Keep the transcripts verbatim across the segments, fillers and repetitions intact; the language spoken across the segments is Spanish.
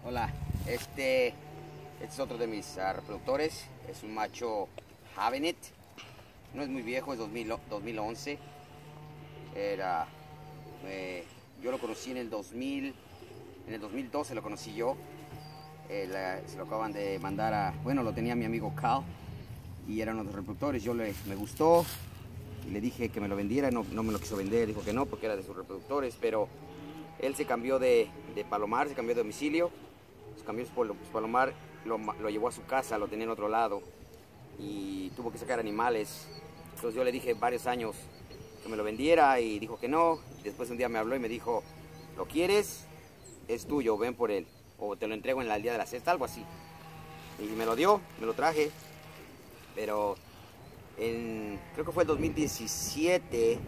Hola, este, este es otro de mis uh, reproductores. Es un macho Havenet. No es muy viejo, es dos mil, dos mil once. Era, eh, yo lo conocí en el dos mil, en el dos mil doce lo conocí yo. Eh, la, se lo acaban de mandar a, bueno, lo tenía mi amigo Cal y eran los reproductores. Yo le, me gustó y le dije que me lo vendiera. No, no me lo quiso vender, dijo que no porque era de sus reproductores, pero él se cambió de, de Palomar, se cambió de domicilio. Se cambió por Palomar, lo, lo llevó a su casa, lo tenía en otro lado y tuvo que sacar animales. Entonces yo le dije varios años que me lo vendiera y dijo que no. Después un día me habló y me dijo, ¿lo quieres? Es tuyo, ven por él. O te lo entrego en el día de la cesta, algo así. Y me lo dio, me lo traje. Pero en, creo que fue el dos mil diecisiete.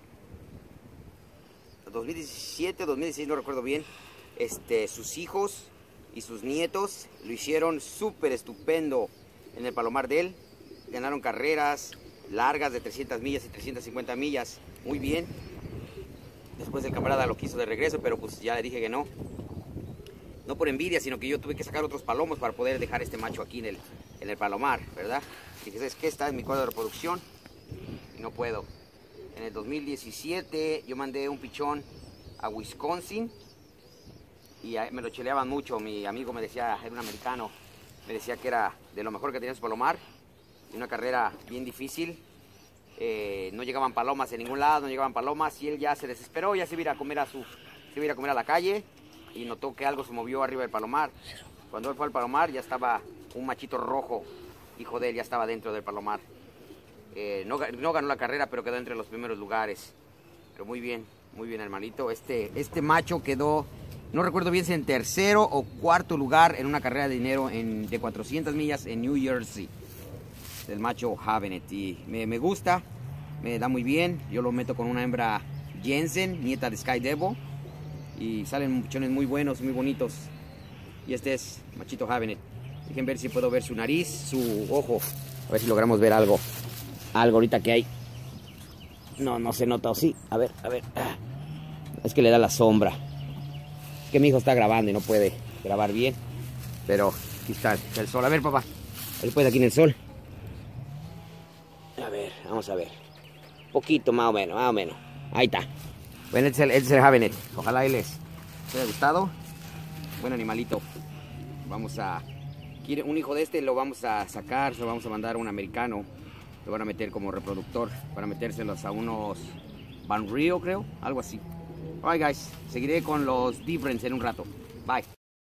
dos mil diecisiete o dos mil dieciséis, no recuerdo bien. Este, sus hijos y sus nietos lo hicieron súper estupendo en el Palomar de él. Ganaron carreras largas de trescientas millas y trescientas cincuenta millas, muy bien. Después el camarada lo quiso de regreso, pero pues ya le dije que no. No por envidia, sino que yo tuve que sacar otros palomos para poder dejar este macho aquí en el, en el Palomar, ¿verdad? Dije, es que está en mi cuadro de reproducción y no puedo. En el dos mil diecisiete yo mandé un pichón a Wisconsin y me lo cheleaban mucho. Mi amigo me decía, era un americano, me decía que era de lo mejor que tenía su Palomar, y una carrera bien difícil. Eh, no llegaban palomas en ningún lado, no llegaban palomas, y él ya se desesperó, ya se iba a ir a comer a su, se iba a ir a comer a la calle, y notó que algo se movió arriba del Palomar. Cuando él fue al Palomar ya estaba un machito rojo, hijo de él, ya estaba dentro del Palomar. Eh, no, no ganó la carrera, pero quedó entre los primeros lugares. Pero muy bien, muy bien, hermanito. Este, este macho quedó, no recuerdo bien si en tercero o cuarto lugar en una carrera de dinero en, de cuatrocientas millas en New Jersey. El macho Havenet. Y me, me gusta, me da muy bien. Yo lo meto con una hembra Jensen, nieta de Sky Devil. Y salen pichones muy buenos, muy bonitos. Y este es machito Havenet. Dejen ver si puedo ver su nariz, su ojo. A ver si logramos ver algo. Algo ahorita que hay. No, no se nota, o sí. A ver, a ver. Es que le da la sombra. Es que mi hijo está grabando y no puede grabar bien. Pero aquí está el sol. A ver, papá. A ver, pues aquí en el sol. A ver, vamos a ver. Poquito, más o menos, más o menos. Ahí está. Bueno, este es el, este es el Havenet. Ojalá él les haya gustado. Buen animalito. Vamos a... Un hijo de este lo vamos a sacar, se lo vamos a mandar a un americano. Lo van a meter como reproductor para metérselos a unos Van Rio, creo, algo así. Alright, guys, seguiré con los Difference en un rato. Bye.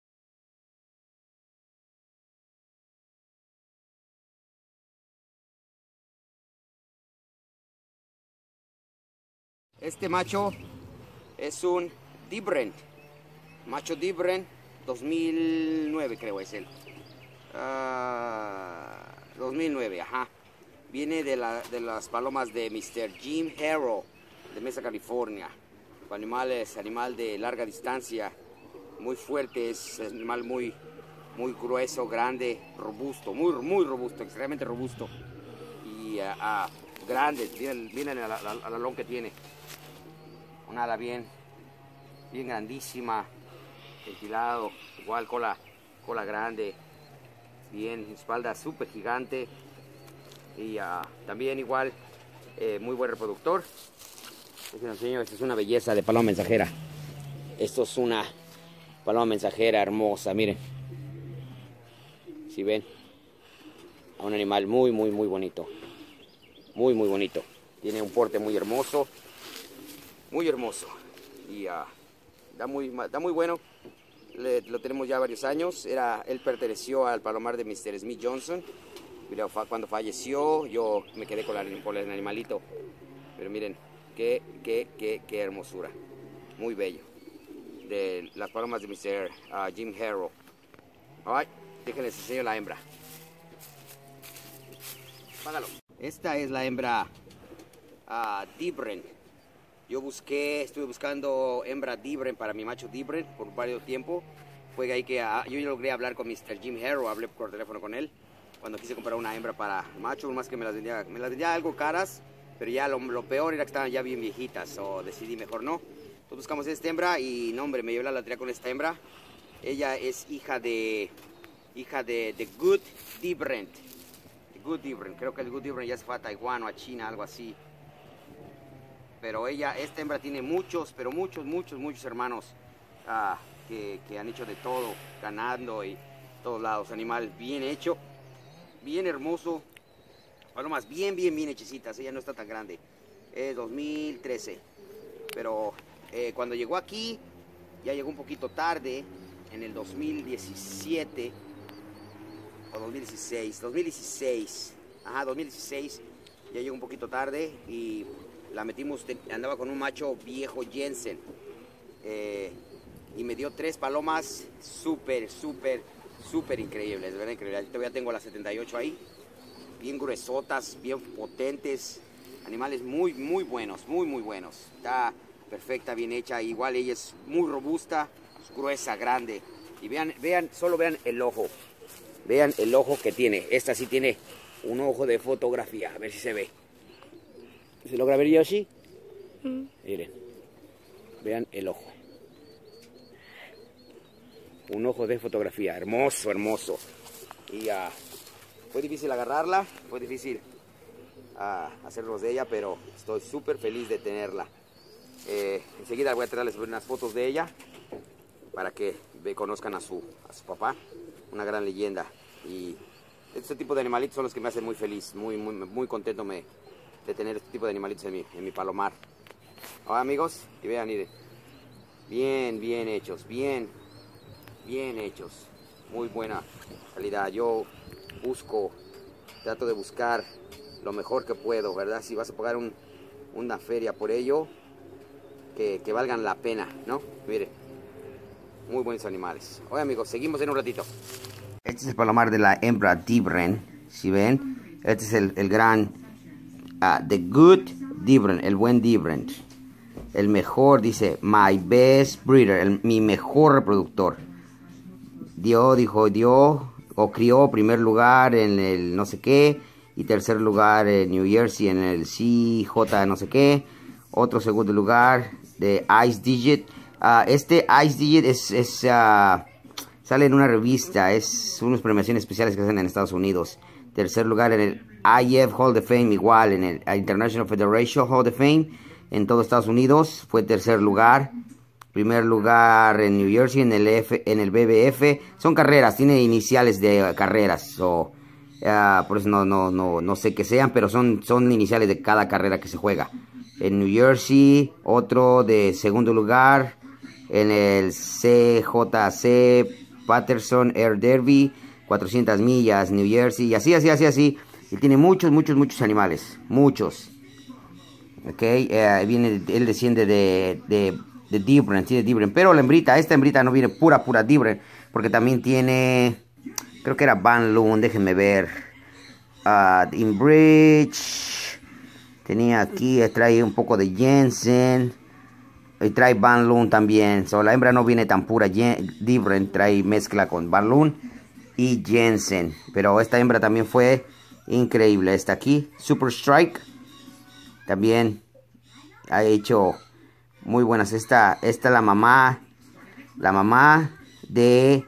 Este macho es un Different, macho Different dos mil nueve, creo es él. Uh, dos mil nueve, ajá. Viene de, la, de las palomas de mister Jim Harrow, de Mesa, California. El animal es animal de larga distancia, muy fuerte, es animal muy, muy grueso, grande, robusto, muy, muy robusto, extremadamente robusto. Y uh, uh, grande, miren, miren al, al, al alón que tiene. Un ala bien, bien grandísima, ventilado, igual cola, cola grande, bien, espalda súper gigante. Y uh, también igual, eh, muy buen reproductor. Les enseño, esta es una belleza de paloma mensajera. Esto es una paloma mensajera hermosa, miren. Si ven, a un animal muy, muy, muy bonito. Muy, muy bonito. Tiene un porte muy hermoso. Muy hermoso. Y uh, da, muy, da muy bueno. Le, lo tenemos ya varios años. Era, él perteneció al Palomar de mister Smith Johnson. Cuando falleció, yo me quedé con, la, con el animalito. Pero miren, qué, qué, qué, qué hermosura. Muy bello. De las palomas de mister Uh, Jim Harrow. Alright, déjenles enseño la hembra. Págalo. Esta es la hembra uh, Different. Yo busqué, estuve buscando hembra Different para mi macho Different por varios tiempo. Fue ahí que uh, yo logré hablar con mister Jim Harrow, hablé por teléfono con él. Cuando quise comprar una hembra para macho, más que me las vendía, me las vendía algo caras, pero ya lo, lo peor era que estaban ya bien viejitas, o decidí mejor no. Entonces buscamos esta hembra y no, hombre, me llevé la lotería con esta hembra. Ella es hija de hija de, de Good Different. Good Different. Creo que el Good Different ya se fue a Taiwán o a China, algo así. Pero ella, esta hembra tiene muchos, pero muchos, muchos, muchos hermanos ah, que, que han hecho de todo, ganando y todos lados. Animal bien hecho, bien hermoso. Palomas bien, bien, bien hechecitas. Ella no está tan grande. Es dos mil trece. Pero eh, cuando llegó aquí, ya llegó un poquito tarde, en el dos mil diecisiete o dos mil dieciséis. dos mil dieciséis. Ajá, dos mil dieciséis. Ya llegó un poquito tarde y la metimos, andaba con un macho viejo Jensen. Eh, y me dio tres palomas súper, súper, súper increíbles. De verdad increíble. Todavía tengo las setenta y ocho ahí. Bien gruesotas, bien potentes. Animales muy, muy buenos, muy, muy buenos. Está perfecta, bien hecha. Igual ella es muy robusta, gruesa, grande. Y vean, vean, solo vean el ojo. Vean el ojo que tiene. Esta sí tiene un ojo de fotografía. A ver si se ve. ¿Se logra ver, Yoshi? Mm. Miren. Vean el ojo. Un ojo de fotografía. Hermoso, hermoso. Y uh, fue difícil agarrarla. Fue difícil uh, hacerlos de ella, pero estoy súper feliz de tenerla. Eh, enseguida voy a traerles unas fotos de ella para que conozcan a su, a su papá. Una gran leyenda. Y este tipo de animalitos son los que me hacen muy feliz. Muy, muy, muy contento me... de tener este tipo de animalitos en mi, en mi palomar. Ahora, amigos, y vean, miren, bien, bien hechos, bien, bien hechos, muy buena calidad. Yo busco, trato de buscar lo mejor que puedo, ¿verdad? Si vas a pagar un, una feria por ello, que, que valgan la pena, ¿no? Miren, muy buenos animales. Oye, amigos, seguimos en un ratito. Este es el palomar de la hembra Different, si ven, este es el, el gran... Uh, the good Different, el buen Different, el mejor, dice, my best breeder, el, mi mejor reproductor. Dio, dijo, dio o crió primer lugar en el no sé qué y tercer lugar en New Jersey en el C J no sé qué. Otro segundo lugar de Ice Digit. Uh, este Ice Digit es, es uh, sale en una revista, es unas premiaciones especiales que hacen en Estados Unidos. Tercer lugar en el I F Hall of Fame, igual en el International Federation Hall of Fame en todo Estados Unidos, fue tercer lugar. Primer lugar en New Jersey en el F, en el B B F. Son carreras, tiene iniciales de uh, carreras, so, uh, por eso no, no, no, no sé qué sean, pero son, son iniciales de cada carrera que se juega. En New Jersey, otro de segundo lugar en el C J C Patterson Air Derby, cuatrocientas millas, New Jersey, y así, así, así, así. Y tiene muchos, muchos, muchos animales. Muchos. Ok, eh, viene, él desciende de, de, de Different, sí, de Different. Pero la hembrita, esta hembrita no viene pura, pura Different. Porque también tiene, creo que era Van Loon, déjenme ver. Uh, Inbridge. Tenía aquí, trae un poco de Jensen. Y trae Van Loon también. So, la hembra no viene tan pura Different, trae mezcla con Van Loon y Jensen. Pero esta hembra también fue increíble. Esta aquí, Super Strike, también ha hecho muy buenas. Esta, esta la mamá, la mamá de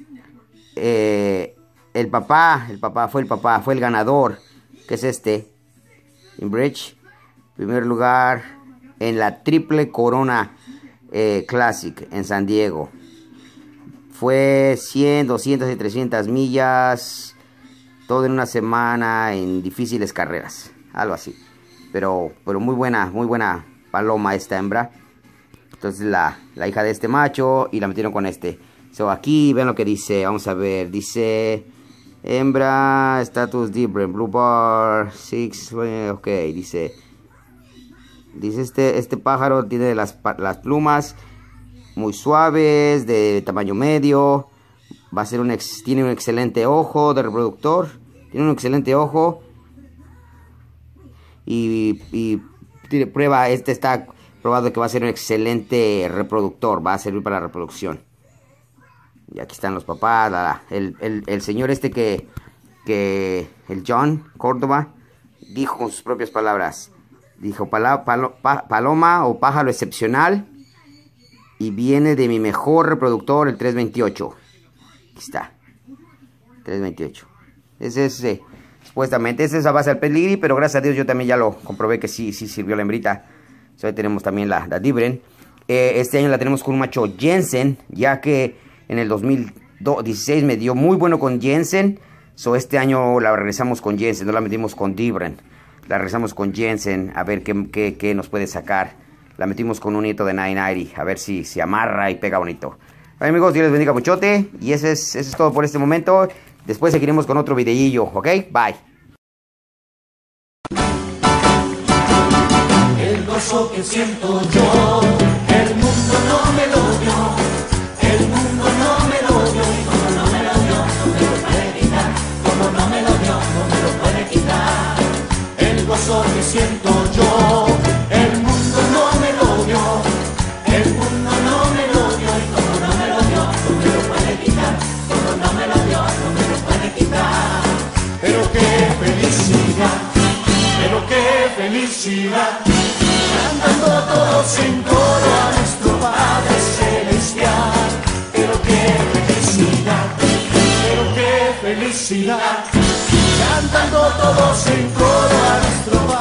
eh, el papá, el papá fue el papá, fue el ganador, que es este, Inbridge, primer lugar en la Triple Corona eh, Classic en San Diego. Fue cien, doscientas y trescientas millas, todo en una semana en difíciles carreras, algo así. Pero, pero muy buena, muy buena paloma esta hembra. Entonces la, la hija de este macho y la metieron con este. So, aquí ven lo que dice, vamos a ver, dice hembra, status different, blue bar, six, ok, dice, dice este, este pájaro tiene las, las plumas muy suaves, de tamaño medio, va a ser un ex, tiene un excelente ojo de reproductor, tiene un excelente ojo y, y tiene prueba, este está probado que va a ser un excelente reproductor, va a servir para la reproducción. Y aquí están los papás, la, el, el, el señor este que, que, el John Córdoba, dijo con sus propias palabras, dijo, pala, palo, pa, paloma o pájaro excepcional, Y viene de mi mejor reproductor, el tres veintiocho. Aquí está. tres veintiocho. Ese es, eh, supuestamente, ese es a base del pedigrí, pero gracias a Dios yo también ya lo comprobé que sí, sí sirvió la hembrita. So, ahí tenemos también la, la Dibren. Eh, este año la tenemos con un macho Jensen, ya que en el dos mil dieciséis me dio muy bueno con Jensen. So, este año la regresamos con Jensen, no la metimos con Dibren. La regresamos con Jensen, a ver qué, qué, qué nos puede sacar. La metimos con un nieto de nueve noventa, a ver si se amarra y pega bonito. Bueno, amigos, Dios les bendiga muchote. Y ese es, ese es todo por este momento. Después seguiremos con otro videillo, ¿ok? Bye. El gozo que siento yo, el mundo no me lo dio. El mundo no me lo dio. Y como no me lo dio, no me lo puede quitar. Como no me lo dio, no me lo puede quitar. El gozo que siento yo, el mundo no me lo dio. El mundo no me lo dio. Y como no me lo dio, no me lo puede quitar. Como no me lo dio, no me lo puede quitar. Pero qué felicidad, pero qué felicidad. Cantando todos en coro a nuestro Padre Celestial. Pero qué felicidad, pero qué felicidad. Cantando todos en coro a nuestro Padre